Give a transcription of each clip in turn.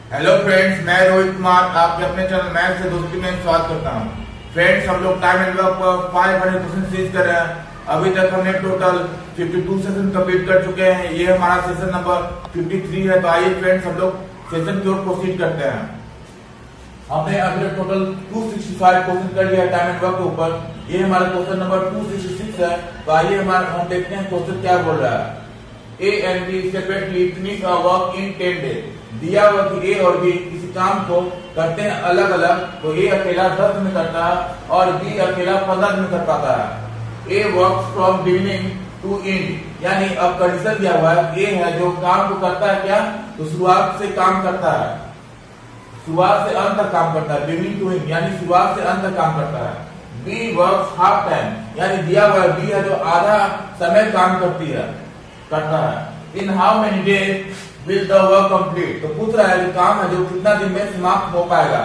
Hello friends, मैं रोहित कुमार आपके अपने चैनल मैथ से दोस्ती में स्वागत करता हूं। फ्रेंड्स, हम लोग टाइम एंड वर्क पर 500 क्वेश्चन सीरीज कर रहे हैं। अभी तक हमने टोटल 52 सेशन कंप्लीट कर चुके हैं। ये हमारा सेशन नंबर 53 है। तो आइए फ्रेंड्स, हम लोग सेशन की ओर प्रोसीड करते हैं। हमने अभी तक टोटल 265 क्वेश्चन कर लिया है टाइम एंड वर्क के ऊपर। ये हमारा क्वेश्चन नंबर 266 है। तो आइए हम देखते हैं क्वेश्चन क्या बोल रहा है। A and B separately finish a work in 10 days। दिया हुआ कि A और B किसी काम को करते हैं अलग अलग, तो A अकेला 10 दिन में करता है और B अकेला 15 दिन में कर पाता है। A works from beginning to end, यानी अब कंडीशन दिया हुआ है। A है जो काम को करता है क्या, तो शुरुआत से काम करता है, शुरुआत से अंत तक काम करता है। बिगिनिंग टू एंड यानी शुरुआत से अंत तक काम करता है। B works half time, यानी दिया हुआ है B है जो आधा समय काम करता है। In how many days will the work complete, तो पूछ रहा है जो काम है जो कितना दिन में समाप्त हो पाएगा।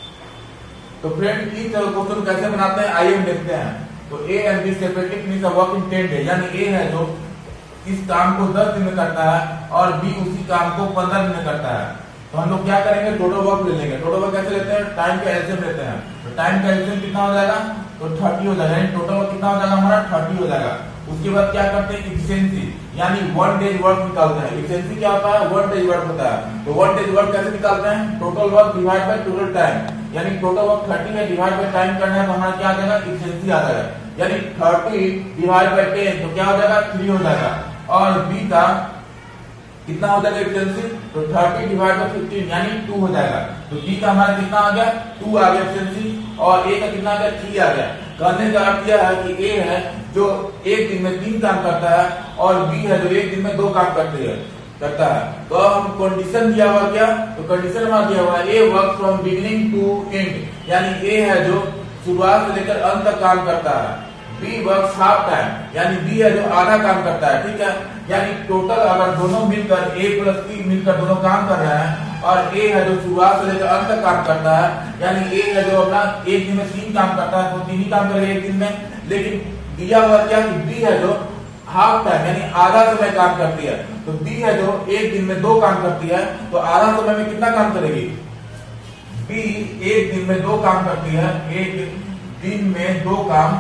तो फ्रेंड इस क्वेश्चन कैसे बनाते हैं आइए हम देखते हैं। तो A and B separately finish the work in 10 days, यानी A है जो इस काम को 10 दिन में करता है और B उसी काम को 15 दिन में करता है। तो हम लोग क्या करेंगे, टोटल वर्क ले लेंगे। टोटल वर्क कैसे लेते हैं, टाइम का एलसीएम लेते हैं। तो टाइम का एलसीएम कितना हो जाएगा, तो 30 हो जाएगा, यानी टोटल वर्क कितना हो जाएगा हमारा 30 हो जाएगा। उसके बाद क्या करते हैं, इफिशिएंसी यानी 1 डेज वर्क निकालते हैं। इफिशिएंसी क्या होता है, 1 डेज वर्क होता है। तो 1 डेज वर्क कैसे निकालते हैं, total work divide by total time, यानी टोटल वर्क 30 है, डिवाइड बाय टाइम करना है तो हमारा क्या आ जाएगा, इफिशिएंसी आ जाएगा। यानी 30 डिवाइड बाय 10 तो क्या हो जाएगा, 3 हो जाएगा। और बी का कितना हो जाएगा इफिशिएंसी, तो 30 डिवाइड बाय 15 यानी 2 हो जाएगा। तो बी का हमारा कितना आ गया, 2 आ गया इफिशिएंसी, और ए का कितना आ गया, 3 आ गया। कहने का अर्थ यह है कि ए है जो एक दिन में 3 काम करता है और बी है जो एक दिन में 2 काम करता है। तो हम कंडीशन दिया हुआ क्या, तो कंडीशन हमारा दिया हुआ है A work from beginning to end, यानी ए है जो शुरुआत से लेकर अंत तक काम करता है। बी वर्क्स हाफ टाइम, यानी बी है जो आधा काम करता है, ठीक है। यानी टोटल अगर दोनों मिलकर ए प्लस बी मिलकर दोनों काम कर रहे हैं और ए है जो शुरुआत से लेकर अंत तक काम करता है, यानी ए है जो अपना एक दिन में 3 काम करता है, तो 3 ही काम करेगा एक दिन में। लेकिन दिया हुआ क्या कि बी है जो हाफ टाइम यानी आधा समय काम करती है, तो बी है जो एक दिन में 2 काम करती है, तो आधा समय में कितना काम करेगी, बी एक दिन में 2 काम करती है, एक दिन में 2 काम,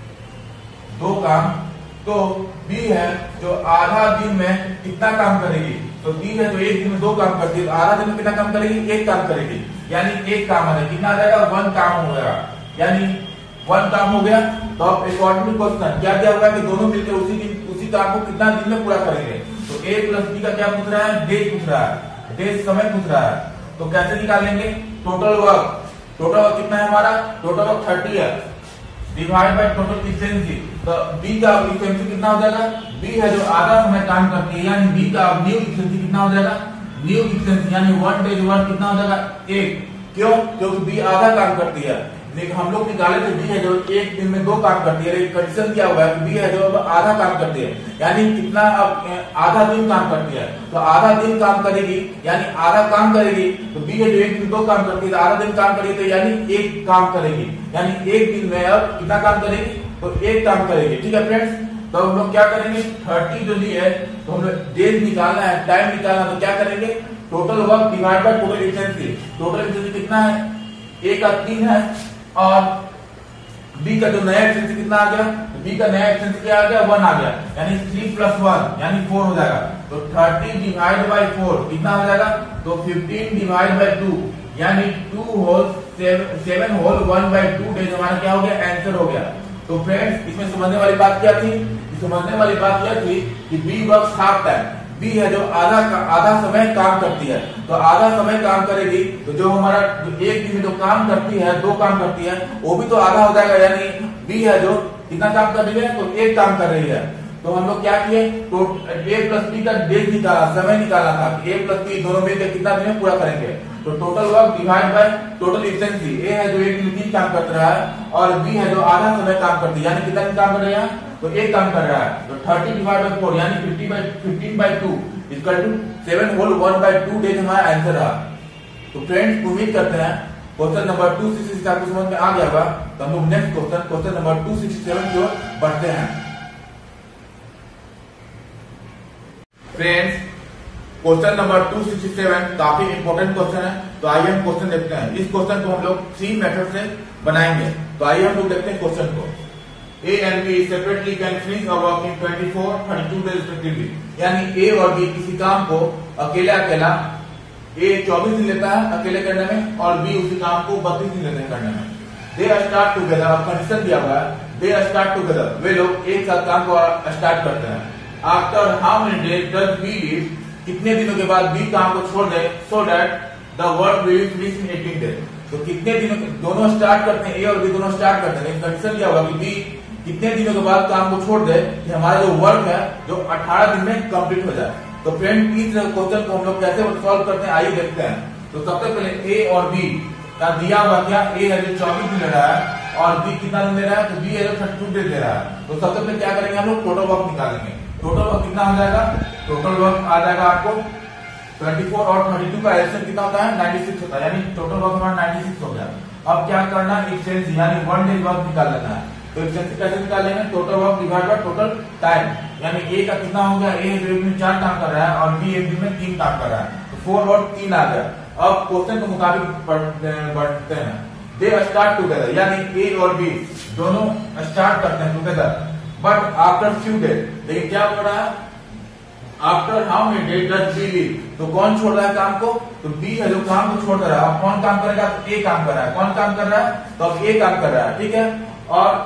तो बी है जो आधा दिन में कितना काम करेगी, तो बी है जो एक दिन में 2 काम करती है, तो आधा दिन में कितना काम करेगी, 1 काम करेगी, यानी 1 काम है कितना आ जाएगा, 1 काम हो गया, यानी 1 काम हो गया। तो अब अकॉर्डिंग क्वेश्चन क्या दिया हुआ है कि दोनों मिलकर उसी काम को कितना दिन में पूरा करेंगे। तो ए प्लस बी का क्या पूछ रहा है, डेज पूछ रहा है, डेज समय पूछ रहा है। तो कैसे निकालेंगे, टोटल वर्क कितना है हमारा, टोटल वर्क 30 है, डिवाइड बाय टोटल इफिशिएंसी। तो बी का इफिशिएंसी कितना हो जाएगा, बी है जो आधा समय काम करती है, यानी बी का न्यू इफिशिएंसी कितना हो जाएगा, न्यू इफिशिएंसी यानी 1 डेज वर्क कितना हो जाएगा, 1। क्यों, क्योंकि बी आधा काम करती है। लेकिन हम लोग निकाले थे बी है जो एक दिन में 2 काम करती है, लेकिन कंडीशन दिया हुआ है कि बी है जो अब आधा काम करती है, यानी कितना, अब आधा दिन काम करती है। तो आधा दिन काम करेगी यानी आधा काम करेगी, तो बी है जो एक दिन 2 काम करती है, तो आधा दिन काम करेगी, तो यानी 1 काम करेगी, यानी एक दिन में अब कितना काम करेगी, तो 1 काम करेगी, ठीक है फ्रेंड्स। तो हम लोग क्या करेंगे, 30 जो ली है तो हम लोग डेज निकालना है, टाइम निकालना है, तो क्या करेंगे, total work divide by total efficiency. Total efficiency कितना है, ए का 3 है और बी का जो नया इफिशिएंसी कितना आ गया, तो बी का नया इफिशिएंसी क्या आ गया, 1 आ गया, यानी 3 + 1 यानी 4 हो जाएगा। तो 30 डिवाइड बाय 4 कितना हो जाएगा, तो 15 डिवाइड बाय 2 यानी 2 होल 7 होल 1/2 डेज हमारा क्या हो गया, आंसर हो गया। तो फ्रेंड्स, इसमें समझने वाली बात क्या थी, समझने वाली बात यह थी कि B works half time, B है जो आधा समय काम करती है, तो आधा समय काम करेगी, तो जो हमारा एक दिन में जो काम करती है, 2 काम करती है, वो भी तो आधा हो जाएगा, यानी बी है जो कितना काम कर रही है, तो 1 काम कर रही है। तो हम लोग क्या किए, तो ए प्लस बी का डेज निकाला, समय निकाला था, ए प्लस बी दोनों मिलकर कितना दिन में पूरा करेंगे। तो total work divide by total efficiency, A है जो एक दिन में 3 काम कर रहा है और बी है जो आधा समय काम करती है, यानी कितना दिन काम कर रही है, तो 1 काम कर रहा है। तो 30 डिवाइड बाय 4 यानी 15/2 इक्वल टू 7 होल 1/2 डेज हमारा आंसर रहा। तो फ्रेंड्स, उम्मीद करते हैं क्वेश्चन नंबर 266 आपको समझ में आ गया होगा। तो हम लोग नेक्स्ट क्वेश्चन नंबर 267 की ओर बढ़ते हैं। फ्रेंड्स, क्वेश्चन नंबर 267 काफी इंपॉर्टेंट क्वेश्चन है, तो आइए हम क्वेश्चन देखते हैं। इस क्वेश्चन को हम लोग 3 मेथड से बनाएंगे, तो आइए हम लोग देखते हैं क्वेश्चन को। A and B separately can finish a work in 24, 32 days respectively। यानी A और B किसी काम को अकेला A 24 दिन लेता है अकेले करने में और B उसी काम को 32 दिन लेते हैं करने में। They start together, अब कंडीशन दिया हुआ है, they start together, वे लोग एक साथ काम को स्टार्ट करते हैं। After how many days does B leave, कितने दिनों के बाद B काम को छोड़ दे, so that the work will be finished in 18 days। तो कितने दिनों, दोनों स्टार्ट करते हैं, A और B दोनों स्टार्ट करते हैं, कंडीशन दिया हुआ कि B कितने दिनों के बाद काम को छोड़ दे कि हमारा जो वर्क है जो 18 दिन में कंप्लीट हो जाए। तो फ्रेंड इस क्वेश्चन को हम लोग कैसे सॉल्व करते हैं आइए देखते हैं। तो सबसे पहले A और B का दिया हुआ क्या, A है जो 24 दिन ले रहा है और B कितना दिन ले रहा है, तो B है जो 32 दिन ले रहा है। तो सबसे पहले क्या करेंगे हम लोग, टोटल वर्क निकालेंगे। टोटल वर्क कितना हो जाएगा, टोटल वर्क आ जाएगा आपको 24 और 32 का एडिशन कितना होता है, 96 होता है, यानी टोटल वर्क हमारा 96 हो गया। अब क्या करना है, एक्सचेंज यानी 1 डे वर्क निकाल लेना है। तो एक्सचेंज कैसे निकालेंगे, total work divide by total time, यानी A का कितना हो गया, A एक दिन में 4 काम कर रहा है और B एक दिन में 3 काम कर रहा है, तो 4 और 3 आ गया। अब क्वेश्चन के मुताबिक बढ़ते हैं। दे स्टार्ट टुगेदर, यानी A और B दोनों स्टार्ट करते हैं together, but after few days, लेकिन क्या हो रहा है, after how many days does B leave, तो कौन छोड़ रहा है काम को, तो B है जो काम को छोड़ रहा है। अब कौन काम करेगा, तो A काम कर रहा है। कौन काम कर रहा है, तो अब A काम कर रहा है, ठीक है। और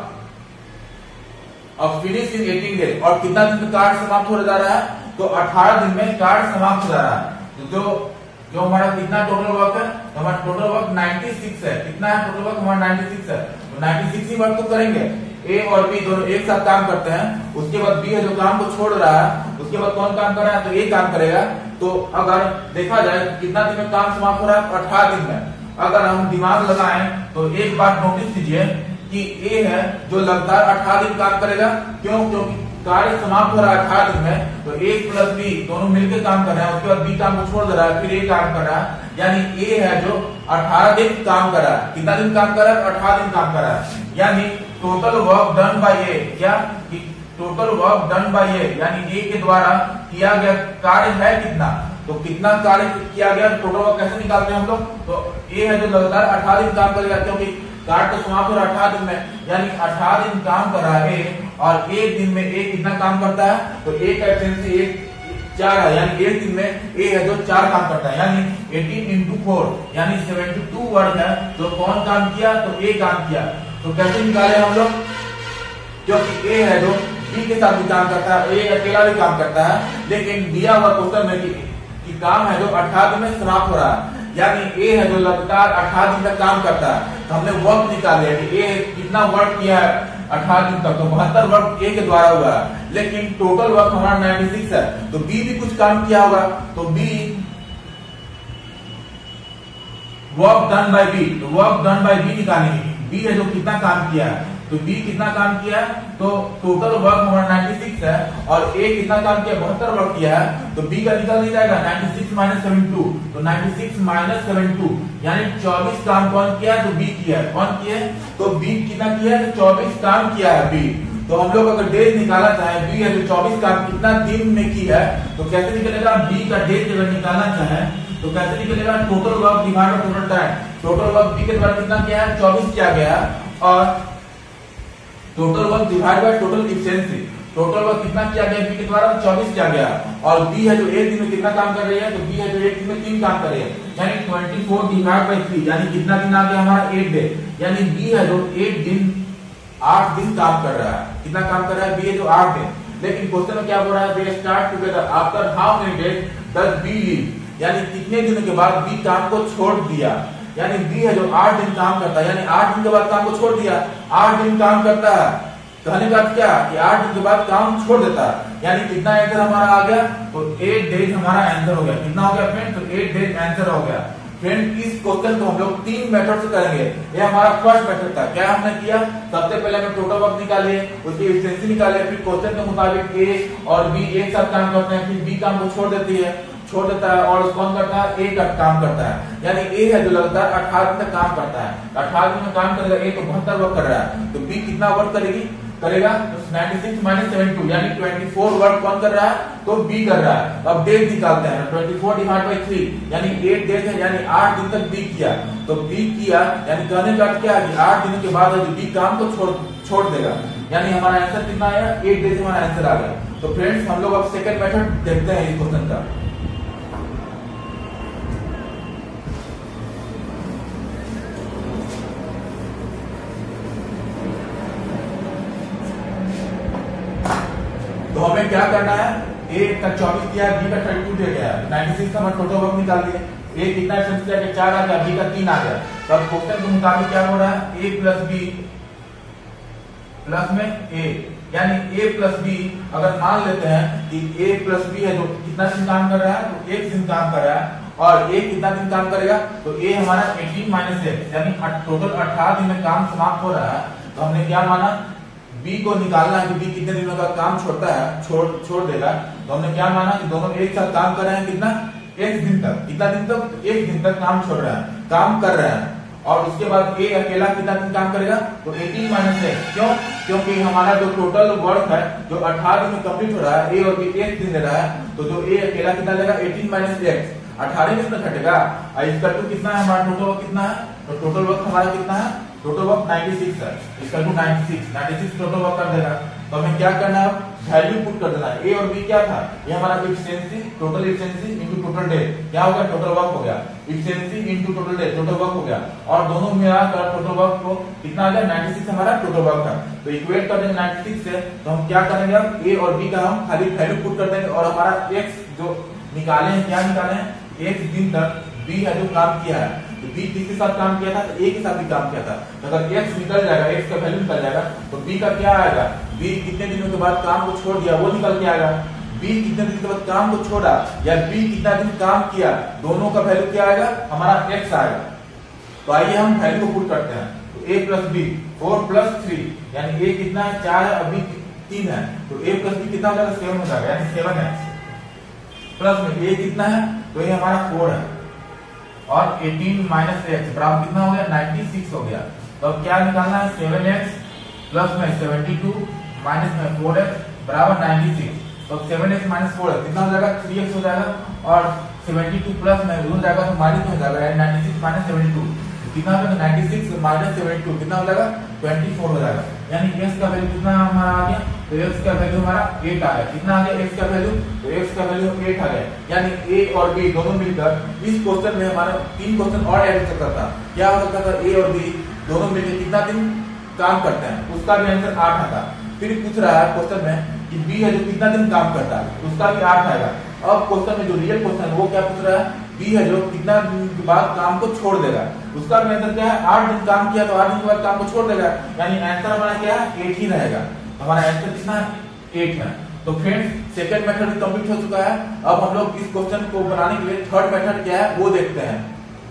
अब फिनिश इन 18 डेज, और कितना दिन में कार्ड समाप्त हो जा रहा है, तो 18 दिन में कार्ड समाप्त हो जा रहा है। तो जो हमारा कितना टोटल वर्क है, तो हमारा टोटल वर्क 96 है। कितना है टोटल वर्क हमारा 96 है, तो 96 ही वर्क तो करेंगे। A और B दोनों एक साथ काम करते हैं, उसके बाद B है जो काम को छोड़ रहा है, उसके बाद कौन काम कर रहा है, तो A काम करेगा। तो अगर देखा जाए कितना दिन में काम समाप्त हो रहा है, 18 दिन में। अगर हम दिमाग लगाएं तो एक बात नोटिस कीजिए कि A है जो लगातार 18 दिन काम करेगा, क्योंकि कार्य समाप्त हो रहा है 18 दिन में, तो A प्लस B दोनों मिलकर काम कर रहे हैं, उसके बाद B काम को छोड़ दे रहा है, फिर A काम कर रहा है, यानी A है जो 18 दिन काम कर रहा है। कितना दिन काम कर रहा है, 18 दिन काम कर रहा है, यानी total work done by A, क्या total work done by A, यानी A के द्वारा किया गया कार्य है कितना, तो कितना कार्य किया गया, टोटल वर्क कैसे निकालते हैं हम लोग, तो A है जो लगातार 18 दिन काम करेगा, क्योंकि कार्ड तो समाप्त हो रहा है 18 दिन में, यानी 18 दिन काम कर रहा है और एक दिन में A कितना काम करता है, तो A का एफिशिएंसी 4 है, यानी एक दिन में A है जो 4 काम करता है, यानी 18 into 4 यानी 72 वर्क है जो कौन काम किया, तो A काम किया। तो कैसे निकाले हम लोग, क्योंकि A है जो B के साथ भी काम करता है, A अकेला भी काम करता है, लेकिन दिया हुआ क्वेश्चन में कि काम है जो 18 दिन में समाप्त हो रहा है, यानी A है जो लगातार 18 दिन तक काम करता है। तो हमने वर्क निकाल लिया कि A कितना वर्क किया है 18 दिन तक, तो 72 वर्क A के द्वारा हुआ है, लेकिन टोटल वर्क हमारा 96 है, तो B भी कुछ काम किया होगा, तो B work done by B, तो वर्क डन बाय B निकालेंगे। B है जो कितना काम किया है, तो B कितना काम किया है, तो टोटल वर्क हमारा 96 है और A कितना काम किया, 72 वर्क किया है, तो B का निकल नहीं जाएगा 96 माइनस 72, तो 96 माइनस 72 यानी 24 काम कौन किया है, तो B किया है। कौन किया है, तो B कितना किया है, तो 24 काम किया है B। तो हम लोग अगर डेज निकालना चाहे, B है जो 24 काम कितना दिन में की है, तो कैसे निकलेगा, B का डेज अगर निकालना चाहे तो कैसे निकलेगा, total work divide by total time. Total work B के द्वारा कितना किया है, 24 किया गया, और total work divide by total efficiency, total work कितना किया गया B के द्वारा, 24 किया गया, और B है जो एक दिन में कितना काम कर रही है, तो B है जो एक दिन में 3 काम कर रही है, यानी 24 डिवाइड बाय 3, यानी कितना दिन आ गया हमारा, 8 डे, यानी B है जो 8 दिन काम कर रहा है। कितना काम कर रहा है, B है जो 8 दिन। लेकिन क्वेश्चन में क्या बोल रहा है, they start together after how many days does B leave, यानी कितने दिनों के बाद B काम को छोड़ दिया, यानी B है जो 8 दिन काम करता है, यानी 8 दिन के बाद काम को छोड़ दिया, 8 दिन काम करता है, कहने का क्या कि 8 दिन के बाद काम छोड़ देता है, यानी कितना आंसर हमारा आ गया, तो 8 डेज हमारा आंसर हो गया। कितना हो गया फ्रेंड, तो 8 डेज आंसर हो गया। फ्रेंड इस क्वेश्चन को हम लोग 3 मेथड से करेंगे, ये हमारा फर्स्ट मेथड था। क्या हमने किया, सबसे पहले हमने टोटल वर्क निकाले, उसकी एफिशिएंसी निकाले, फिर क्वेश्चन के मुताबिक A और B एक साथ काम करते हैं, फिर B काम को छोड़ देता है और कौन करता है, A का काम करता है, यानी A है जो लगातार 18 दिन तक काम करता है, 18 दिन में काम करेगा A तो 72 वर्क कर रहा है, तो B कितना वर्क करेगी, करेगा तो 96 माइनस 72 यानी 24 वर्क कौन कर रहा है तो बी कर रहा है। अब डेज निकालते हैं 24 डिवाइड बाई 3 यानी 8 डेज है यानी 8 दिन तक बी किया तो बी किया यानी कहने का क्या है कि 8 दिनों के बाद बी काम को छोड़ देगा यानी हमारा आंसर कितना आया 8 डेज हमारा आंसर आ गया। तो फ्रेंड्स हम लोग अब सेकंड मेथड देखते हैं इस क्वेश्चन का। तो हमें क्या करना है ए का 24 दिया बी का 32 दिया गया 96 का हम टोटल वर्क निकाल दिए। ए कितना एफिशिएंसी दिया गया 4 आ गया बी का 3 आ गया। तो अब क्वेश्चन के मुताबिक क्या हो रहा है ए प्लस बी प्लस में ए यानी a प्लस बी अगर मान लेते हैं कि a प्लस बी है जो कितना दिन काम कर रहा है तो 1 दिन काम कर रहा है और a कितना दिन काम करेगा तो a हमारा 18 माइनस x यानी टोटल 18 दिन में काम समाप्त हो रहा है। तो हमने क्या माना b को निकालना है कि b कितने दिनों का काम छोड़ता है छोड़ देगा। तो हमने क्या माना कि दोनों एक साथ काम कर रहे हैं कितना 1 दिन तक कितना दिन तक 1 दिन तक काम छोड़ रहा है काम कर रहे हैं और उसके बाद ए अकेला कितना दिन काम करेगा तो 18 माइनस एक्स क्योंकि हमारा जो टोटल वर्क है जो 18 दिन में कंप्लीट हो रहा है ए और बी 1 दिन ले रहा है तो जो ए अकेला कितना लेगा 18 माइनस एक्स 18 में घटेगा और इसका टू कितना है हमारा टोटल वर्क कितना है तो टोटल वर्क हमारा कितना है टोटल वर्क 96 है इसका टू 96 टोटल वर्क कर देगा। तो हमें क्या करना है वैल्यू पुट कर देना है ए और बी क्या था ये हमारा efficiency total efficiency into total day क्या होगा टोटल वर्क हो गया efficiency into total day total work हो गया और दोनों मिलाकर टोटल वर्क को कितना आ गया 96 हमारा टोटल वर्क था। तो इक्वेट कर देंगे 96 से तो हम क्या करेंगे अब ए और बी का हम खाली वैल्यू पुट कर देंगे और हमारा एक्स जो निकाले हैं क्या निकाले हैं 1 दिन तक बी है जो काम किया है तो बी किसके साथ काम किया था तो ए के साथ भी काम किया था। तो अगर एक्स निकल जाएगा एक्स का वैल्यू निकल जाएगा तो बी का क्या आएगा बी कितने दिनों के बाद काम को छोड़ दिया वो निकल के आएगा। बी कितने दिन के बाद काम को छोड़ा या बी कितना दिन काम किया दोनों का वैल्यू क्या आएगा हमारा एक्स आएगा। तो आइए हम वैल्यू को पुट करते हैं तो ए प्लस बी 4 प्लस 3 यानी ए कितना है 4 है अभी 3 है तो ए प्लस बी कितना हो जाएगा 7 हो जाएगा यानी 7 है प्लस में ए कितना है तो ये हमारा 4 है और 18 माइनस एक्स बराबर कितना हो गया 96 हो गया। तो अब क्या निकालना है 7x प्लस में 72 माइनस में 4x बराबर 96। तो 7x माइनस 4x कितना हो जाएगा 3x हो जाएगा और 72 प्लस में हो जाएगा तो माइनस हो जाएगा यानी 96 माइनस 72 कितना हो जाएगा 96 माइनस 72 कितना हो जाएगा 24 हो जाएगा यानी x का वैल्यू कितना हमारा आ गया तो x का वैल्यू हमारा 8 आ गया। कितना आ गया x का वैल्यू तो x का वैल्यू 8 आ गया यानी a और b दोनों मिलकर इस क्वेश्चन में हमारा 3 क्वेश्चन और ऐड कर सकता था क्या हो सकता था a और b दोनों मिलकर कितना दिन काम करते हैं उसका भी आंसर 8 आता। फिर पूछ रहा है क्वेश्चन में कि b है जो कितना दिन काम करता है उसका भी 8 आएगा। अब क्वेश्चन में जो रियल क्वेश्चन है वो क्या पूछ रहा है बी है जो कितना दिन के बाद काम को छोड़ देगा उसका भी आंसर क्या है 8 दिन काम किया तो 8 दिन के बाद काम को छोड़ देगा यानी आंसर हमारा क्या है 8 ही रहेगा। हमारा आंसर कितना है 8 है। तो फ्रेंड्स सेकंड मेथड कंप्लीट हो चुका है। अब हम लोग इस क्वेश्चन को बनाने के लिए थर्ड मेथड क्या है वो देखते हैं।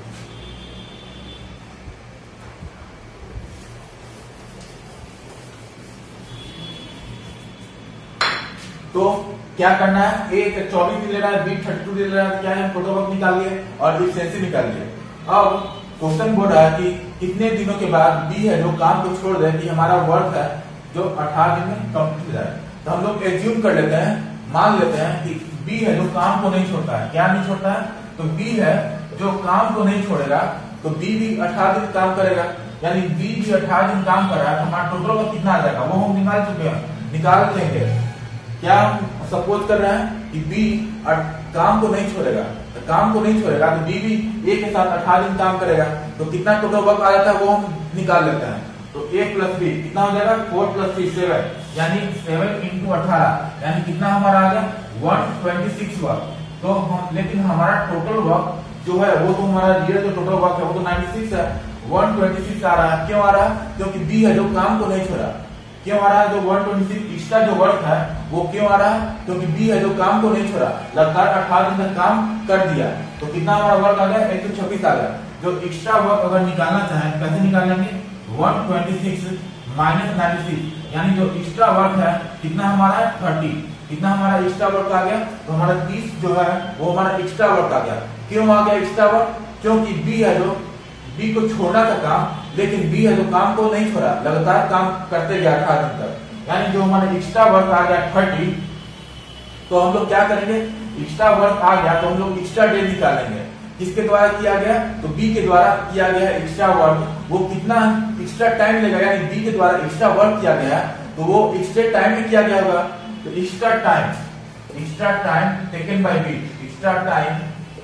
तो क्या करना है ए 24 दिन ले रहा है बी 32 दिन ले रहा है क्या है टोटल वर्क निकाल लिए और एफिशिएंसी निकाल लिए। अब क्वेश्चन बोल रहा है कि कितने दिनों के बाद बी है जो काम को छोड़ दे कि हमारा वर्क है जो 18 दिन में कंप्लीट हो जाए। तो हम लोग एज्यूम कर लेते हैं मान लेते हैं कि बी है जो काम को नहीं छोड़ता है क्या नहीं छोड़ता है तो बी है जो काम को नहीं छोड़ेगा तो बी भी 18 दिन काम करेगा यानी बी भी 18 दिन काम कर रहा है तो हमारा टोटल वर्क कितना आ जाएगा वो हम निकाल चुके हैं निकाल देंगे। क्या हम सपोज कर रहे हैं कि बी काम को नहीं छोड़ेगा तो काम को नहीं छोड़ेगा तो बी भी ए के साथ 18 दिन काम करेगा तो कितना टोटल वर्क आ जाता है वो हम निकाल लेते हैं। तो ए प्लस बी कितना हो जाएगा 4 प्लस 3 7 यानी 7 इंटू 18 यानी कितना हमारा आ गया 126 वर्क। तो हम लेकिन हमारा टोटल वर्क जो है वो तो हमारा रियल जो टोटल वर्क है वो तो 96 है 126 आ रहा है। क्यों आ रहा है क्योंकि बी है जो काम को नहीं छोड़ा। क्यों आ रहा है जो 126 एक्स्ट्रा जो वर्क है वो क्यों आ रहा है क्योंकि बी है जो काम को नहीं छोड़ा लगातार 18 दिन तक काम कर दिया। तो कितना हमारा वर्क आ गया 126 आ गया। जो एक्स्ट्रा वर्क अगर निकालना चाहें कैसे निकालेंगे 126 माइनस 96 यानी जो एक्स्ट्रा वर्क है कितना हमारा है 30 कितना हमारा एक्स्ट्रा वर्क आ गया तो हमारा 30 जो है वो हमारा एक्स्ट्रा वर्क आ गया। क्यों आ गया एक्स्ट्रा वर्क क्योंकि बी है जो बी को छोड़ना था काम लेकिन बी है जो काम को नहीं छोड़ा लगातार काम करते गया 18 दिन तक। यानी जो हमारा एक्स्ट्रा वर्क आ गया 30, तो हम लोग क्या करेंगे, एक्स्ट्रा वर्क आ गया तो हम लोग एक्स्ट्रा डे निकालेंगे। किसके द्वारा किया गया, तो बी के द्वारा किया गया एक्स्ट्रा वर्क, वो कितना एक्स्ट्रा टाइम लेगा, यानी बी के द्वारा एक्स्ट्रा वर्क किया गया तो वो एक्स्ट्रा टाइम में किया गया होगा। तो extra time taken by B, extra time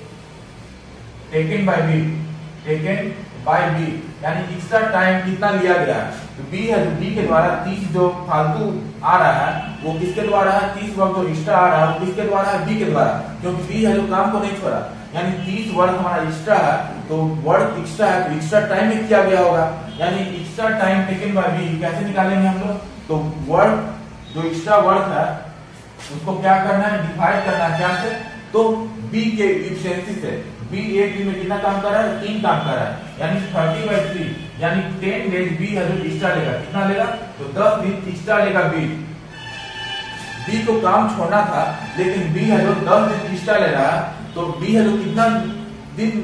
taken by B यानी एक्स्ट्रा टाइम कितना लिया गया। तो बी है, जो बी के द्वारा 30 जो फालतू आ रहा है वो किसके द्वारा है, 30 वर्क जो एक्स्ट्रा आ रहा है वो किसके द्वारा है, बी के द्वारा, क्योंकि बी है जो काम को नहीं छोड़ा, यानी 30 वर्क हमारा एक्स्ट्रा है, तो वर्क एक्स्ट्रा है तो एक्स्ट्रा टाइम में किया गया होगा, यानी extra time taken by B कैसे निकालेंगे हम लोग, तो वर्क जो एक्स्ट्रा वर्क है उसको क्या करना है, डिवाइड करना है क्या से, तो बी के इफिशिएंसी से। बी एक दिन में कितना काम कर रहा है, 3 काम कर रहा है, यानी 30/3 यानी 10 डेज बी है जो एक्स्ट्रा लेगा, कितना लेगा, तो 10 दिन एक्स्ट्रा लेगा बी। बी को काम छोड़ना था लेकिन बी है जो 10 दिन एक्स्ट्रा ले रहा है, तो बी है जो कितना दिन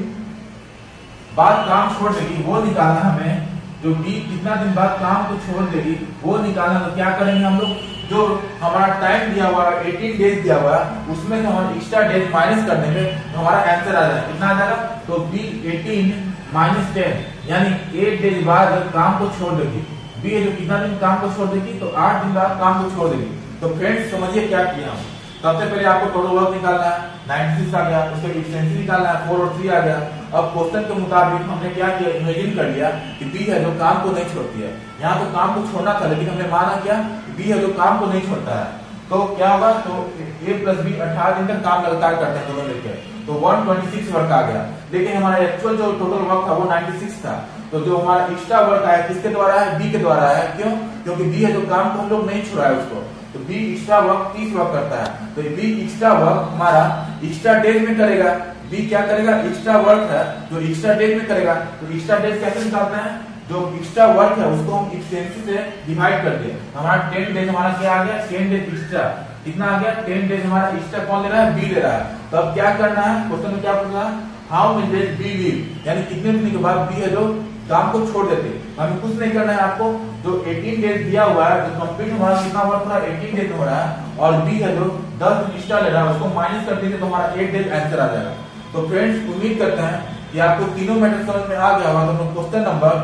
बाद काम छोड़ देगी वो निकालना हमें, जो बी कितना दिन बाद काम को छोड़ देगी वो निकालना। तो क्या करेंगे हम लोग, जो हमारा टाइम दिया हुआ 18 डेज दिया हुआ उसमें से हम एक्स्ट्रा डेज माइनस कर देंगे तो हमारा आंसर आ जाएगा, कितना आ जाएगा, तो बी 18 - 10 यानी 8 डेज बाद काम को छोड़ देगी। बी है जो कितना दिन काम को छोड़ देगी, तो 8 दिन बाद काम को छोड़ देगी। तो फ्रेंड्स समझिए क्या किया हम, सबसे पहले आपको टोटल वर्क निकालना है, 96 आ गया, उसका एफिशिएंसी निकालना है 4 और 3 आ गया। अब क्वेश्चन के मुताबिक हमने क्या किया, इमेजिन कर लिया कि बी है जो काम को नहीं छोड़ती है, यहाँ तो काम को छोड़ना था लेकिन हमने माना क्या, बी है जो काम को नहीं छोड़ता है, तो क्या होगा, तो a + b 18 दिन तक काम लगातार करते हैं दोनों मिलकर, तो 126 वर्क आ गया। लेकिन हमारा एक्चुअल जो टोटल वर्क था वो 96 था, तो जो हमारा एक्स्ट्रा वर्क आया किसके द्वारा है, बी के द्वारा है। क्यों, क्योंकि बी है जो काम को हम लोग नहीं छोड़ा है उसको, तो बी एक्स्ट्रा वर्क 30 वर्क करता है, तो बी एक्स्ट्रा वर्क हमारा एक्स्ट्रा डेज में करेगा। बी क्या करेगा, एक्स्ट्रा वर्क है जो एक्स्ट्रा डेज में करेगा, तो एक्स्ट्रा डेज कैसे निकालते हैं, जो एक्स्ट्रा वर्क है उसको हम एफिशिएंसी से डिवाइड कर दिए, हमारा 10 डेज हमारा क्या आ गया, 10 डेज एक्स्ट्रा कितना आ गया, 10 डेज हमारा एक्स्ट्रा कौन ले रहा है, बी ले रहा है। तो अब क्या करना है, क्वेश्चन में क्या पूछा, how many days B leave, यानी कितने दिन के बाद बी है जो काम को छोड़ देते। हमें कुछ नहीं करना है आपको, जो 18 डेज दिया हुआ है तो कंप्लीट हमारा कितना वर्क हो रहा है, 18 डेज हो रहा है, और बी है जो 10 दिन एक्स्ट्रा ले रहा है उसको माइनस कर देंगे तो हमारा 8 डेज आंसर आ जाएगा। तो फ्रेंड्स उम्मीद करते हैं कि आपको तीनों मेथड समझ में आ गया होगा। तो क्वेश्चन नंबर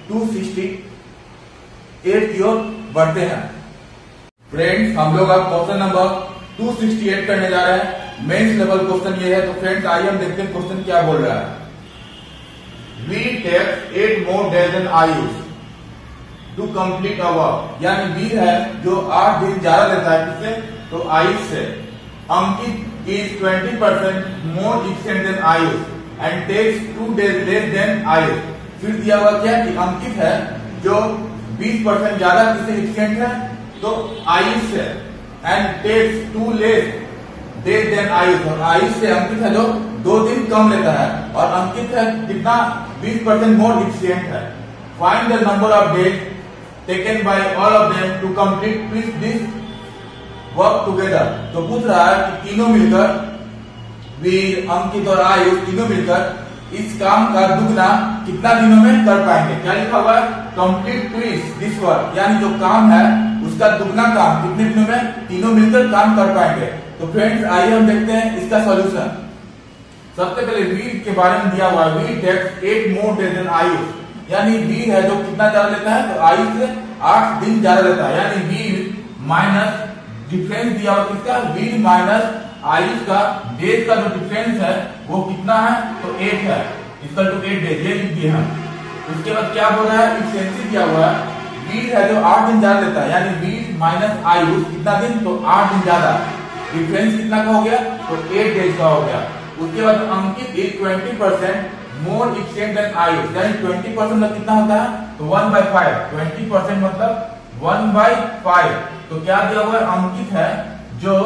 268 की ओर बढ़ते हैं। फ्रेंड्स हम लोग अब क्वेश्चन नंबर 268 करने जा रहे हैं, मेंस लेवल क्वेश्चन ये है। तो फ्रेंड्स आइए हम देखते हैं क्वेश्चन क्या बोल रहा है। We take 8 more days than Ayush to complete a work, यानी बी है जो 8 दिन ज्यादा लेता है किससे, तो आयुष से। अंकित is 20% more efficient than Ayush and takes 2 days less than Ayush। फिर दिया हुआ क्या कि अंकित है जो 20% ज्यादा किससे एफिशिएंट है, तो आयुष से, and takes 2 less days than Ayush, और आयुष से अंकित है जो 2 दिन कम लेता है, और अंकित है कितना 20% मोर एफिशिएंट है। Find the number of days taken by all of them to complete this work together. तो पूछ रहा है कि तीनों मिलकर, वीर, अंकित और आयुष तीनों मिलकर इस काम का दुगना कितना दिनों में कर पाएंगे। क्या लिखा हुआ है, कंप्लीट दिस वर्क, यानी जो काम है उसका दुगना काम कितने दिनों में तीनों मिलकर काम कर पाएंगे। तो फ्रेंड्स आइए हम देखते हैं इसका सॉल्यूशन। सबसे पहले वीर के बारे में दिया हुआ है, Veer takes 8 more days than Ayush, यानी वीर है जो कितना ज्यादा लेता है, तो आयुष से 8 दिन ज्यादा लेता है, यानी वीर माइनस डिफरेंस दिया हुआ किसका, वीर माइनस आयुष का डेज का जो डिफरेंस है वो कितना है, तो 8 है, इक्वल टू 8 डेज, ये लिख दिए हम। उसके बाद क्या बोल रहा है, एफिशिएंसी दिया हुआ है, वीर है जो 8 दिन ज्यादा लेता है, यानी वीर माइनस आयुष कितना दिन, तो 8 दिन ज्यादा, डिफरेंस कितना का हो गया, तो 8 डेज का हो गया। उसके बाद Ankit 20% more efficient than Ayush, यानी 20% मतलब कितना होता है, तो 1/5, 20% मतलब 1/5। तो क्या दिया हुआ है, अंकित है जो,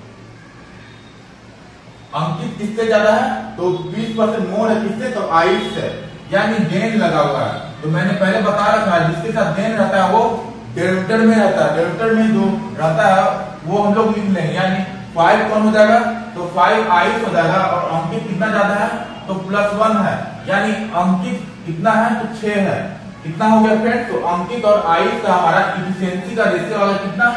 अंकित किससे ज्यादा है, तो 20% मोर है किससे, तो आयुष से, यानी देन लगा हुआ है। तो मैंने पहले बता रखा है जिसके साथ देन रहता है वो डेल्टर में रहता है, डेल्टर में जो रहता है वो हम लोग लिख लेंगे, यानी 5 कौन हो जाएगा, तो 5 आयुष हो जाएगा, और अंकित कितना ज्यादा है, तो +1 है, यानी अंकित कितना है, तो 6 है, कितना हो गया फ्रेंड्स? तो अंकित और आयुष का हमारा इफिशियंसी का रेशियो आ गया कितना?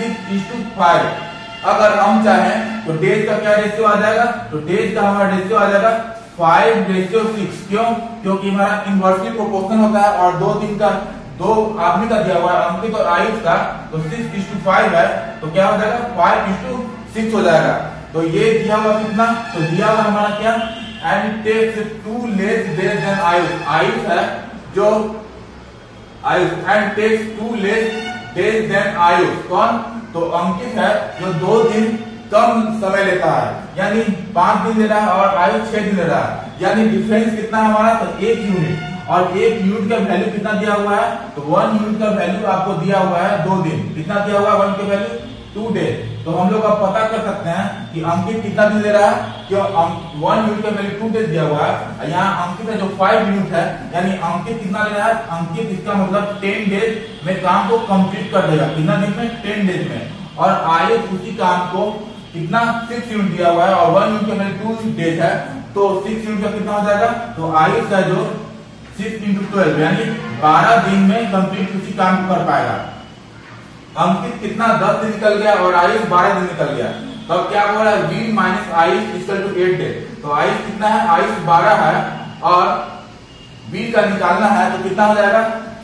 6:5। अगर हम चाहें तो डेज का क्या रेशियो आ जाएगा? तो डेज का हमारा रेशियो आ जाएगा 5:6। क्यों? क्योंकि हमारा इनवर्सली प्रोपोर्शनल होता है और 2 दिन का 2 आदमी का दिया हुआ है अंकित और आयुष का, तो 6:5 है, तो क्या हो जाएगा? 5:6 हो जाएगा। तो ये दिया हुआ कितना? तो दिया हुआ हमारा क्या? And it takes 2 less days than Ayush. Ayush है जो Ayush and takes 2 less days than Ayush. कौन? तो अंकित है जो 2 दिन कम समय लेता है, यानी 5 दिन ले रहा है और आयुष 6 दिन ले रहा है। यानी डिफरेंस कितना है हमारा? तो 1 यूनिट। और 1 यूनिट का वैल्यू कितना दिया हुआ है? तो 1 यूनिट का वैल्यू आपको दिया हुआ है 2 दिन। कितना दिया हुआ है 1 का वैल्यू? 2 डेज। तो हम लोग अब पता कर सकते हैं कि अंकित कितना दिन ले रहा है। क्यों? 1 यूनिट का वैल्यू 2 डेज दिया हुआ है। यहाँ अंकित है जो 5 यूनिट है, यानी अंकित कितना ले रहा है? अंकित इसका मतलब 10 डेज में काम को कंप्लीट कर देगा। कितना दिन में? 10 डेज में। और आयुष उसी काम को कितना? 6 यूनिट दिया हुआ है और 1 यूनिट का वैल्यू 2 डेज है, तो 6 यूनिट का कितना हो जाएगा? तो आयुष का जो 6 × 12 यानी 12 दिन में कंप्लीट उसी काम को कर पाएगा। अंकित कितना? 10 दिन निकल गया और आयुष 12 दिन निकल गया। तो अब क्या हो रहा है? Veer minus Ayush equal to 8 days. तो आयुष कितना है? आयुष 12 है और वीर का निकालना है, तो कितना हो जाएगा?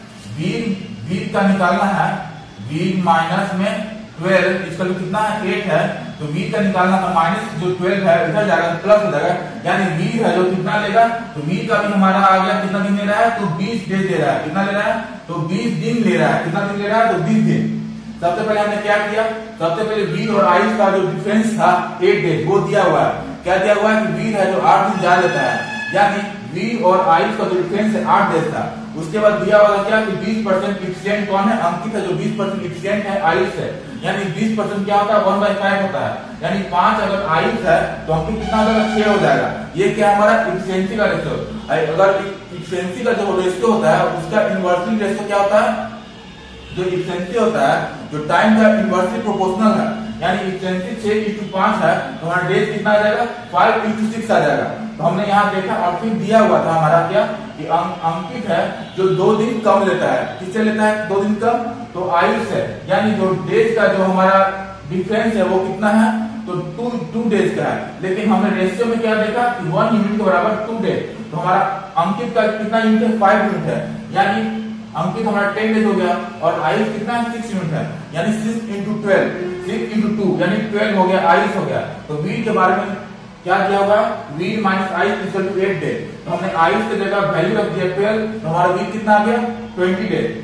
वीर का निकालना है, वीर माइनस में 12 इक्वल टू कितना है? 8 है। तो वीर का निकालना है, माइनस जो 12 है इधर जाएगा प्लस हो जाएगा, यानी वीर है जो कितना लेगा? तो वीर का भी हमारा आ गया कितना दिन ले रहा है? तो 20 डेज ले रहा है। कितना ले रहा है? तो 20 दिन ले रहा है। कितना दिन ले रहा है? तो 20 दिन। सबसे पहले हमने क्या किया? सबसे पहले वीर और आयुष का जो डिफरेंस था 8 डेज वो दिया हुआ है। क्या दिया हुआ है? कि वीर है जो 8 दिन ज्यादा लेता है, यानी वीर और आयुष का जो डिफरेंस है 8 डेज था। उसके बाद दिया हुआ क्या? कि 20% इफिशिएंट कौन है? अंकित है जो 20% इफिशिएंट है आयुष है, यानी 20% क्या होता है? 1/5 होता है, यानी 5 अगर आयुष है तो अंकित कितना हो जाएगा? 6 हो जाएगा। ये क्या हमारा इफिशिएंसी का रेशियो। अगर इफिशिएंसी का जो रेशियो होता है उसका इनवर्सली रेशियो क्या होता है? जो इफिशिएंसी होता है जो टाइम का इनवर्सली प्रोपोर्शनल है, यानी इफिशिएंसी 6:5 है, तो हमारा डेज कितना आ जाएगा? 5:6 आ जाएगा। तो हमने यहाँ देखा और फिर दिया हुआ था हमारा क्या? कि अंकित है जो 2 दिन कम लेता है। किससे लेता है 2 दिन कम? तो आयुष है, यानी जो डेज का जो हमारा डिफरेंस है वो कितना है? तो 2 डेज का है। लेकिन हमने रेशियो में क्या देखा? कि 1 यूनिट के बराबर 2 डेज। तो हमारा अंकित का कितना यूनिट है? 5 यूनिट है, यानी अंकित हमारा 10 डेज हो गया और आयुष कितना है? 6 यूनिट है, यानी 6 × 12, 6 × 2 यानी 12 हो गया, आयुष हो गया। तो वीर के बारे में क्या किया होगा? Veer minus Ayush equal to 8 days. तो हमने आयुष की जगह वैल्यू रख दिया 12, तो हमारा वीर कितना आ गया? 20 डेज।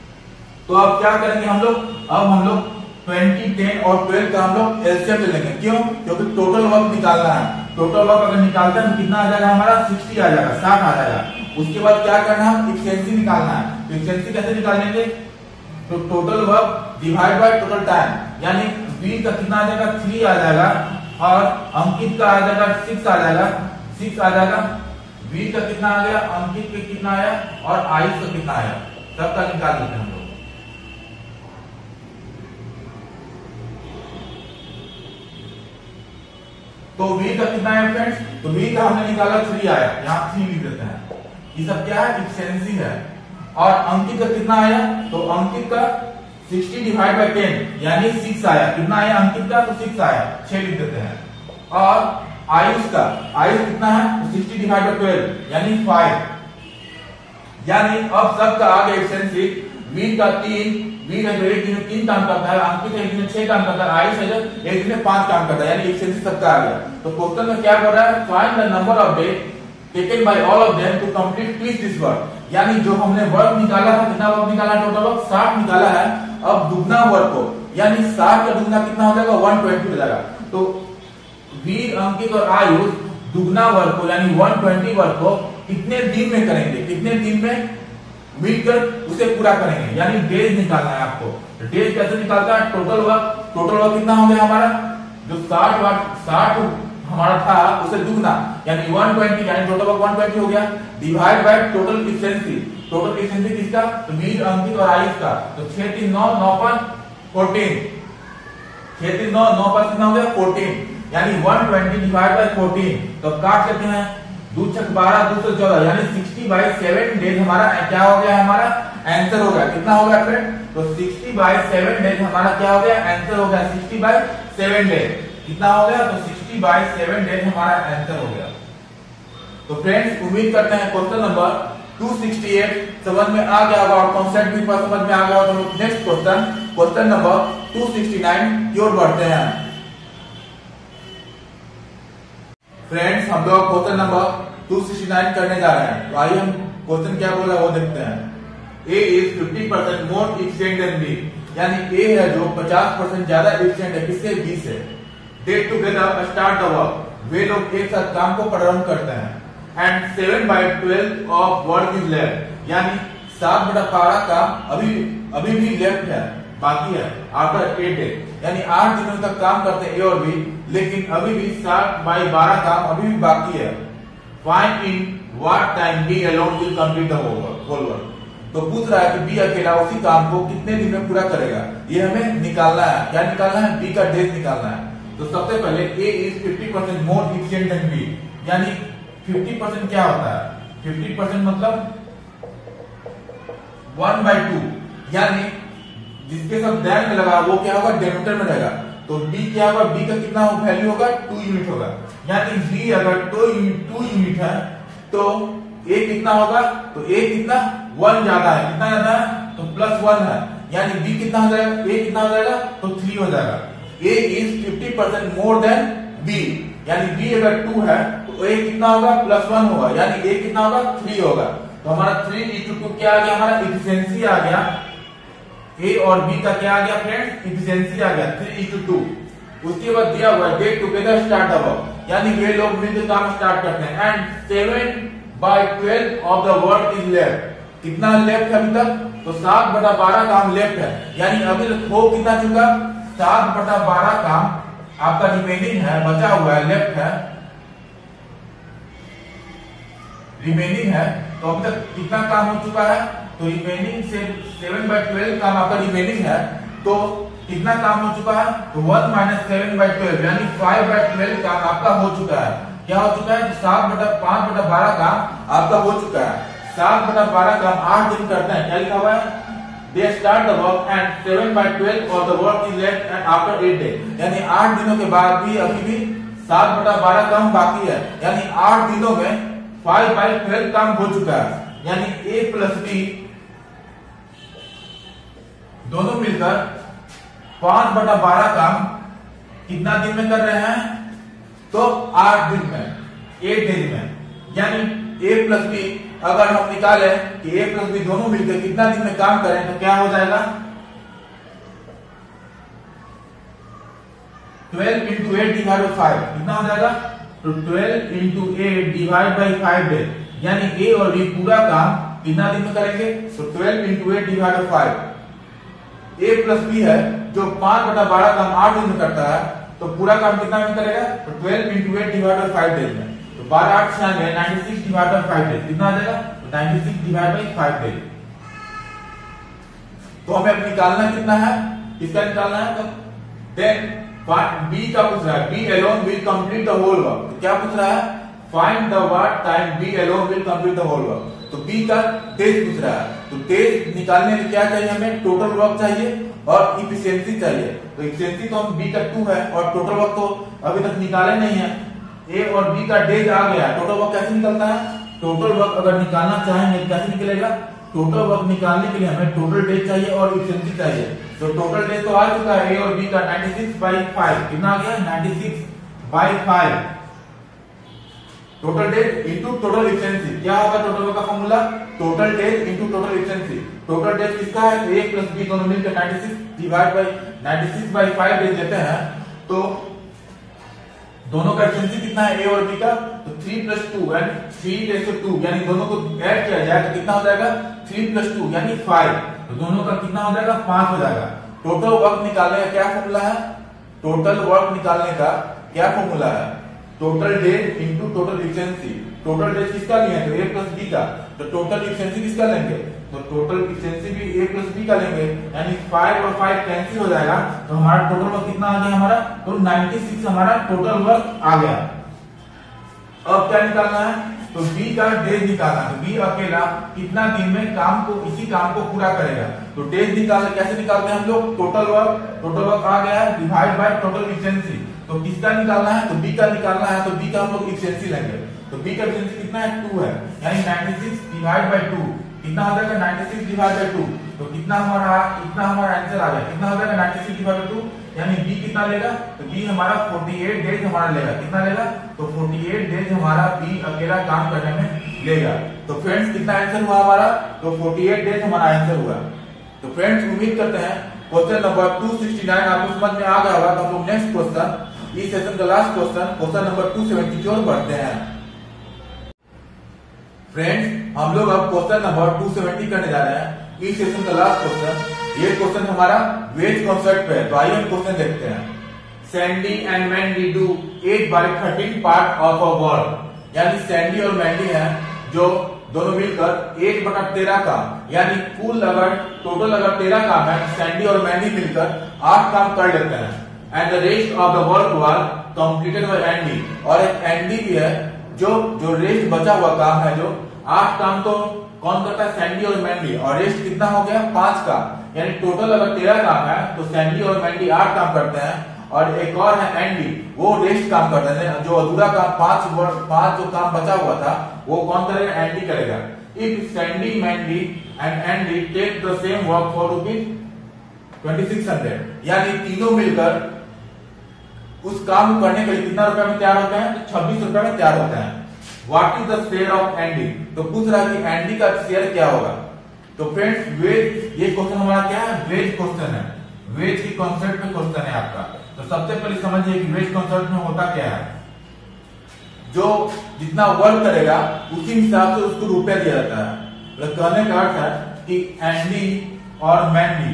तो अब क्या करेंगे हम लोग? अब हम लोग 20, 10 और 12 का हम लोग एलसीएम ले लेंगे। क्यों? क्योंकि टोटल वर्क निकालना है। टोटल वर्क अगर निकालते हैं तो कितना आ जाएगा हमारा? 60 आ जाएगा, 60 आ जाएगा। उसके बाद क्या करना है? इफिशिएंसी निकालना है। इफिशिएंसी कैसे निकालेंगे? तो total work divide by total time, यानी वीर का कितना आ जाएगा? 3 आ जाएगा और अंकित का आ जाएगा 6 आ जाएगा, 6 आ जाएगा। वीर का कितना आ गया? अंकित का कितना आया? और आयुष का कितना आया? सबका निकाल लेते हैं हम लोग। तो वीर का कितना है फ्रेंड्स? तो वीर का हमने निकाला 3 आया, यहाँ 3 लिख देते हैं। ये सब क्या है? इफिशिएंसी है। और अंकित का कितना आया? तो अंकित का 60 डिवाइड बाय 10 यानी 6 आया। कितना आया अंकित का? तो 6 आया, 6 लिख देते हैं। और आयुष का, आयुष कितना है? तो 60 डिवाइड बाय 12 यानी 5। यानी अब सबका आ गया इफिशिएंसी। वीर का 3, वीर है जो एक दिन में 3 काम करता है, अंकित एक दिन में 6 काम करता है, आयुष है जो एक दिन में 5 काम करता है, यानी इफिशिएंसी सबका आ गया। तो क्वेश्चन में क्या कर रहा है? Find the number of days taken by all of them to complete twist this work. यानी जो हमने वर्क निकाला था, कितना वर्क निकाला? टोटल वर्क 60 निकाला है। अब दुगना वर्क को, यानी 60 का दुगना कितना हो जाएगा? 120 हो जाएगा। तो वीर, अंकित और आयुष दुगना वर्क को यानी 120 वर्क को कितने दिन में करेंगे? कितने दिन में मिलकर उसे पूरा करेंगे, यानी डेज निकालना है आपको। डेज कैसे निकालता है? टोटल वर्क कितना हो गया हमारा? जो 60 हमारा था उसे दुगना यानी 120, यानी टोटल वर्क 120 हो गया, divide by total efficiency. Total efficiency किसका? तो वीर, अंकित और आयुष का। तो 6 3 9 9 5 14, 6 3 9 9 5 कितना हो गया? 14, यानी 120 डिवाइड बाय 14। तो काट लेते हैं। 2 छक 12, 2 से 14 यानी 60/7 डेज हमारा क्या हो गया, हमारा आंसर हो गया। कितना हो गया फ्रेंड, तो 60/7 डेज हमारा क्या हो गया, आंसर हो गया 60/7 डेज। कितना हो गया, तो 60/7 डेज हमारा आंसर हो गया। तो फ्रेंड्स उम्मीद करते हैं क्वेश्चन नंबर 268 समझ में आ गया होगा और कॉन्सेप्ट भी समझ में आ गया होगा। तो नेक्स्ट क्वेश्चन नंबर 269 की ओर बढ़ते हैं। फ्रेंड्स हम लोग क्वेश्चन नंबर 269 करने जा रहे हैं। तो आइए हम क्वेश्चन क्या बोला वो देखते हैं। A is 50% more efficient than B, यानी A है जो 50% ज्यादा एफिशिएंट है किससे, B से। They together start the work, वे लोग एक साथ काम को प्रारंभ करते हैं। And 7/12 of work is left, यानी 7/12 काम अभी भी लेफ्ट है, बाकी है आफ्टर 8 days, यानी 8 दिनों तक काम करते हैं A और B, लेकिन अभी भी 7/12 काम अभी भी बाकी है। Find in what time B alone will complete the whole work। तो पूछ रहा है कि B अकेला उसी काम को कितने दिन में पूरा करेगा, ये हमें निकालना है। क्या निकालना है, B का डेज निकालना है। तो सबसे पहले A is 50% more efficient than B, यानी 50% क्या होता है, 50% मतलब 1/2, यानी जिसके सब दैन में लगा वो क्या होगा, डेनोमिनेटर में रहेगा। तो B क्या होगा, B का कितना वैल्यू होगा, 2 यूनिट होगा। यानी B अगर 2 यूनिट है तो A कितना होगा, तो A कितना 1 ज्यादा है, कितना ज्यादा है, तो +1 है, यानी B कितना हो जाएगा, A कितना हो जाएगा, तो 3 हो जाएगा। A is 50% more than B, यानी B अगर 2 है तो A कितना होगा, +1 होगा, यानी A कितना होगा, 3 होगा। तो हमारा 3:2 क्या आ गया, हमारा इफिशियंसी आ गया। A और B का क्या आ गया फ्रेंड्स, इफिशियंसी आ गया 3:2। उसके बाद दिया हुआ they together start the work, यानी वे लोग मिलकर काम स्टार्ट करते हैं। And 7/12 of the work is left, कितना लेफ्ट है अभी तक, तो 7/12 काम लेफ्ट है, यानी अभी तक हो कितना चुका, 7/12 काम आपका रिमेनिंग है, बचा हुआ है, लेफ्ट है, रिमेनिंग है। तो अभी तक कितना काम हो चुका है, तो रिमेनिंग से 7/12 काम आपका रिमेनिंग है, तो कितना काम हो चुका है, तो 1 - 7/12 यानी 5/12 काम आपका हो चुका है। क्या हो चुका है, 5/12 काम आपका हो चुका है। 7/12 काम 8 दिन करते हैं, क्या लिखा हुआ है, they start the work and 7/12 of the work is left and after 8 days, यानी 8 दिनों के बाद भी अभी भी 7/12 काम बाकी है, यानी 8 दिनों में 5/12 काम हो चुका है, यानी A + B दोनों मिलकर 5/12 काम कितना दिन में कर रहे हैं, तो 8 दिन में, 8 डेज में। यानी A + B अगर हम निकाले कि A + B दोनों मिलकर कितना दिन में काम करें, तो क्या हो जाएगा, 12 × 8 / 5 कितना हो जाएगा, तो 12 × 8 / 5 डेज, यानी A और B पूरा काम कितना दिन में करेंगे, तो 12 × 8 / 5। A + B है जो 5/12 काम 8 दिन में करता है, तो पूरा काम कितना में करेगा, तो 12 × 8 / 5 डेज में। तो 12 8 96 96 / 5 डेज कितना आ जाएगा, तो 96 / 5 डेज। तो हमें अब निकालना कितना है, किसका निकालना है, तो देन B का पूछ रहा है, B alone will complete the whole work। तो क्या पूछ रहा है, find the what time B alone will complete the whole work। तो B का डेज पूछ रहा है, तो डेज निकालने में क्या चाहिए, हमें टोटल वर्क चाहिए और इफिशियंसी चाहिए। तो इफिशियंसी तो हम B का 2 है और टोटल वर्क तो अभी तक निकाले नहीं है। A और B का डेज आ गया, टोटल वर्क कैसे निकलता है, टोटल वर्क अगर निकालना चाहेंगे कैसे निकलेगा, टोटल वर्क निकालने के लिए हमें टोटल डेज चाहिए और इफिशियंसी चाहिए। तो टोटल डेज तो आ चुका है A और B का 96/5 कितना आ गया, 96/5 total days into total efficiency. क्या होगा टोटल वर्क का formula, total days into total efficiency. Total days किसका है, A + B दोनों मिलकर 96/5 डेज लेते हैं, तो दोनों का इफिशियंसी कितना है A और B का, तो 3 + 2 यानी 3:2, यानी दोनों को ऐड किया जाए तो कितना हो जाएगा, 3 + 2 यानी 5। तो दोनों का कितना हो जाएगा, 5 हो जाएगा। टोटल वर्क निकालने का क्या फॉर्मूला है, टोटल वर्क निकालने का क्या फॉर्मूला है, total days into total efficiency. Total days किसका लिए, तो A + B का, तो टोटल इफिशियंसी किसका लेंगे, तो टोटल इफिशियंसी भी A + B का लेंगे, यानी 5 और 5 कैंसिल हो जाएगा। तो हमारा टोटल वर्क कितना आ गया, हमारा तो 96 हमारा टोटल वर्क आ गया। अब क्या निकालना है, तो बी का डेज निकालना, तो बी अकेला कितना दिन में काम को इसी काम को पूरा करेगा। तो डेज निकालना कैसे निकालते हैं हम लोग, टोटल वर्क आ गया है डिवाइड बाय टोटल इफिशिएंसी। तो किसका निकालना है, तो बी का निकालना है, तो बी का हम लोग इफिशिएंसी लेंगे। तो बी का इफिशिएंसी कितना है, 2 है, यानी 96 डिवाइड बाय 2 कितना हो जाएगा, 96 डिवाइड बाय 2। तो कितना हमारा आंसर आ गया, कितना हो जाएगा 96 डिवाइड बाय 2, यानी बी कितना लेगा, तो बी हमारा 48 डेज हमारा लेगा, कितना लेगा, तो 48 डेज हमारा बी अकेला काम करने में लेगा। तो फ्रेंड्स कितना आंसर हुआ हमारा, तो 48 डेज हमारा आंसर हुआ। तो फ्रेंड्स उम्मीद करते हैं क्वेश्चन नंबर 269 आपको समझ में आ गया होगा। तो हम लोग नेक्स्ट क्वेश्चन, इस सेशन का लास्ट क्वेश्चन नंबर 270 की ओर बढ़ते हैं। फ्रेंड्स हम लोग अब क्वेश्चन नंबर 270 करने जा रहे हैं, इस सेशन का लास्ट क्वेश्चन। ये क्वेश्चन हमारा वेज कॉन्सेप्ट पे है, तो आइए हम क्वेश्चन देखते हैं। Sandy and Mandy do 8/13 part of a work, यानी सैंडी और मैंडी हैं जो दोनों मिलकर 8/13 का, यानी कुल अगर टोटल अगर 13 काम है, सैंडी और मैंडी मिलकर 8 काम कर लेते हैं। And the rest of the work was completed by Andy, और एक एंडी भी है जो रेस्ट बचा हुआ काम है, जो 8 काम तो कौन करता है, सैंडी और मैंडी, और रेस्ट कितना हो गया 5 का, यानी टोटल अगर 13 काम है तो सैंडी और मैंडी 8 काम करते हैं। और एक और है एंडी, वो रेस्ट काम करते हैं, जो अधूरा काम 5 जो काम बचा हुआ था वो कौन करेगा, एंडी करेगा। If Sandy Mandy and Andy take the same work for ₹2600, यानी तीनों मिलकर उस काम को करने के लिए कितना रुपए में तैयार होते हैं, 26 रुपए में तैयार होते हैं। What is the share of Andy, तो पूछ रहा है कि एंडी का शेयर क्या होगा। तो फ्रेंड्स वेज, ये क्वेश्चन हमारा क्या है, वेज क्वेश्चन है, वेज की कॉन्सेप्ट पे क्वेश्चन है आपका। तो सबसे पहले समझिए कि वेज कॉन्सेप्ट में होता क्या है, जो जितना वर्क करेगा उसी हिसाब से उसको रुपया दिया जाता है। तो कहने का अर्थ है कि एंडी और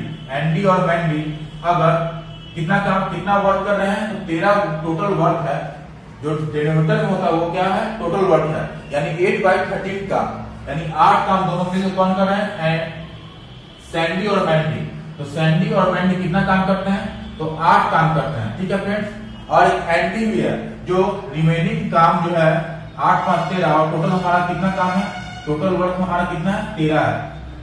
मैंडी अगर कितना वर्क कर रहे हैं, तो 13 टोटल वर्क है, जो डिनोमिनेटर में होता है वो क्या है, टोटल वर्क है, यानी 8/13 का, यानी 8 काम दोनों मिलकर कौन कर रहे हैं, सैंडी और मैंडी। तो सैंडी और मैंडी कितना काम करते हैं, तो 8 काम करते हैं, ठीक है फ्रेंड्स। और एक एंडी भी है, जो रिमेनिंग काम जो है 8 5 13, और टोटल हमारा कितना काम है, टोटल वर्क हमारा कितना है, 13 है,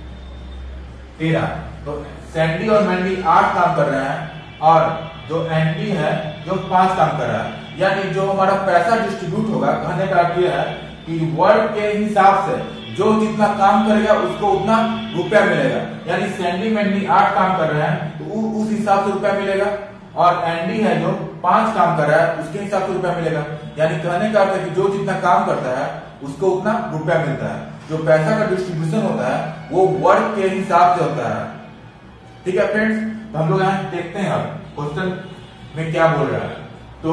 13। तो सैंडी और मैंडी 8 काम कर रहे हैं, और जो एंडी है जो 5 काम कर रहा है, यानी जो हमारा पैसा डिस्ट्रीब्यूट होगा, कहने का अर्थ यह है कि वर्क के हिसाब से जो जितना काम करेगा उसको उतना रुपया मिलेगा। यानी सैंडी मैंडी 8 काम कर रहे हैं तो उस हिसाब से रुपया मिलेगा, और एंडी है जो 5 काम कर रहा है उसके हिसाब से रुपया मिलेगा। यानी कहने का अर्थ है कि जो जितना काम करता है उसको उतना रुपया मिलता है। जो पैसा का डिस्ट्रीब्यूशन होता है वो वर्क के हिसाब से होता है, ठीक है फ्रेंड्स। तो हम लोग यहाँ देखते हैं अब क्वेश्चन में क्या बोल रहा है। तो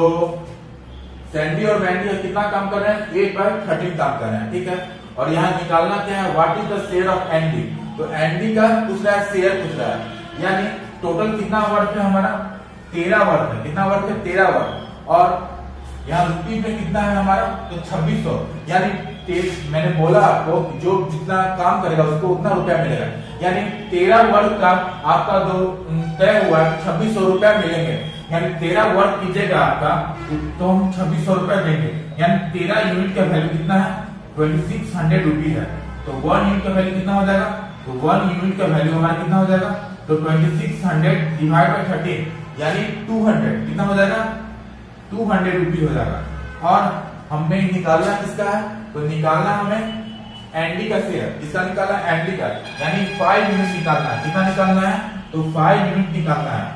सैंडी और मैंडी कितना काम कर रहे हैं, 8/13 काम कर रहे हैं, ठीक है। और यहाँ निकालना क्या है, what is the share of Andy. तो एंडी का पूछ रहा है, शेयर पूछ रहा है, यानी टोटल कितना वर्क है हमारा, 13 वर्क है, कितना वर्क है, 13 वर्क। और यहाँ रुपये में कितना है हमारा, तो 2600, यानी मैंने बोला आपको जो जितना काम करेगा उसको उतना रुपया मिलेगा। यानी 13 वर्क का आपका जो तय हुआ है 2600 रुपया मिलेंगे, यानी 13 वर्क कीजिएगा आपका तो हम 2600 रुपया देंगे। यानी 13 यूनिट का वैल्यू कितना है, 2600 रुपीज है। तो 1 यूनिट का वैल्यू कितना हो जाएगा, तो 1 यूनिट का वैल्यू हमारा कितना हो जाएगा, तो 2600 डिवाइड बाय 13, यानी 200 कितना हो जाएगा, 200 रुपीज हो जाएगा। और हमें निकालना किसका है, तो निकालना हमें एंडी का शेयर, किसका निकालना है, एंडी का, यानी 5 यूनिट निकालना है। कितना निकालना है, तो 5 यूनिट निकालना है।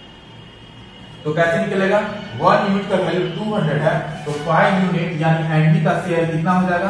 तो कैसे निकलेगा, 1 यूनिट का वैल्यू 200 है, तो 5 यूनिट यानी एंडी का शेयर कितना हो जाएगा,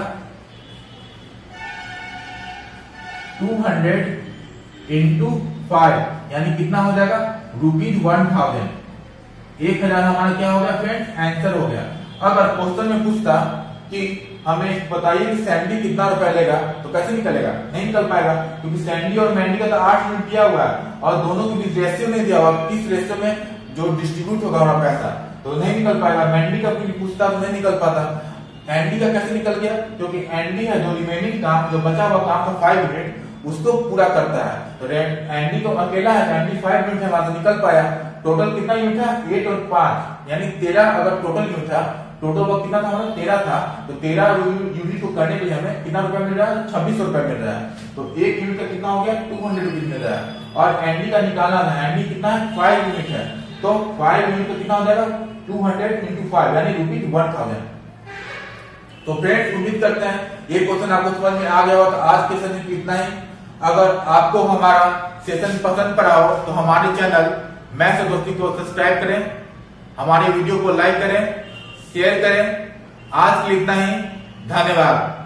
200 इंटू 5, यानी कितना हो जाएगा, ₹1000। 1000 हमारा क्या हो गया फ्रेंड्स, आंसर हो गया। अगर क्वेश्चन में पूछता कि हमें बताइए कि सैंडी कितना रुपया लेगा, तो कैसे निकलेगा, नहीं निकल पाएगा, क्योंकि सैंडी और मैंडी का तो 8 यूनिट दिया हुआ है और दोनों के बीच रेशियो नहीं दिया हुआ, किस रेशियो में जो डिस्ट्रीब्यूट होगा हमारा पैसा, तो नहीं निकल पाएगा। मैंडी का भी पूछता तो नहीं निकल पाता। एंडी का कैसे निकल गया, क्योंकि एंडी है जो रिमेनिंग काम, जो बचा हुआ काम था 5 यूनिट, उसको पूरा करता है। तो एंडी तो अकेला है, एंडी 5 यूनिट है, वहां से निकल पाया। टोटल कितना यूनिट था, 8 और 5, यानी 13 अगर टोटल यूनिट था, टोटल वर्क कितना था हमारा 13 था, तो 13 यूनिट को करने के लिए हमें कितना रुपया मिल रहा है, 2600 रुपया मिल रहा है। तो एक यूनिट का कितना हो गया, 200 रुपीज मिल रहा है। और एनडी का निकालना था, एनडी कितना है, 5 यूनिट है, तो 5 यूनिट का कितना हो जाएगा, 200 into 5 यानी ₹1000। तो फ्रेंड्स उम्मीद करते हैं ये क्वेश्चन आपको समझ में आ गया हो। तो आज के सेशन में इतना ही। अगर आपको हमारा सेशन पसंद पड़ा हो तो हमारे चैनल मैथ्स और दोस्ती को सब्सक्राइब करें, हमारे वीडियो को लाइक करें, शेयर करें। आज के लिए इतना ही, धन्यवाद।